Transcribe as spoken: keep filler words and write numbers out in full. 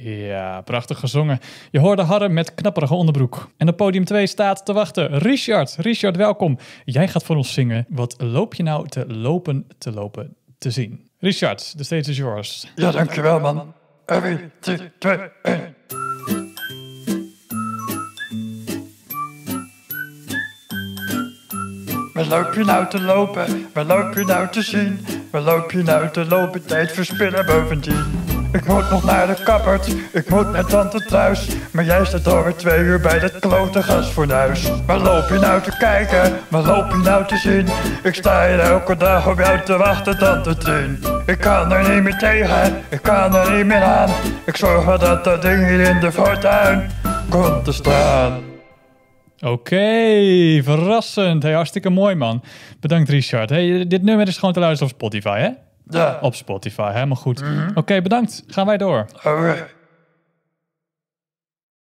Ja, prachtig gezongen. Je hoorde Harm met knapperige onderbroek. En op podium twee staat te wachten Richard. Richard, welkom. Jij gaat voor ons zingen. Wat loop je nou te lopen, te lopen, te zien? Richard, de stage is yours. Ja, dankjewel man. drie, twee, één. Waar loop je nou te lopen? Waar loop je nou te zien? Waar loop je nou te lopen? Tijd verspillen bovendien. Ik moet nog naar de kappert, ik moet naar tante thuis. Maar jij staat alweer twee uur bij dat klote gasfornuis. Waar loop je nou te kijken? Waar loop je nou te zien? Ik sta hier elke dag op jou te wachten, tante Trien. Ik kan er niet meer tegen, ik kan er niet meer aan. Ik zorg wel dat dat ding hier in de voortuin komt te staan. Oké, okay, verrassend. Hey, hartstikke mooi, man. Bedankt, Richard. Hey, dit nummer is gewoon te luisteren op Spotify, hè? Ja. Op Spotify, helemaal goed. Mm-hmm. Oké, okay, bedankt. Gaan wij door. Oké.